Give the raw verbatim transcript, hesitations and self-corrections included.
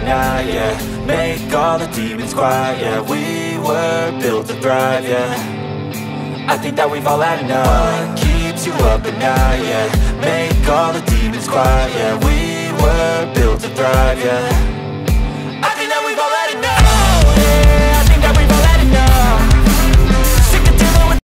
night, yeah. Make all the demons quiet, yeah. We were built to thrive, yeah. I think that we've all had enough. What keeps you up at night, yeah. Make all the demons quiet, yeah. We were built to thrive, yeah.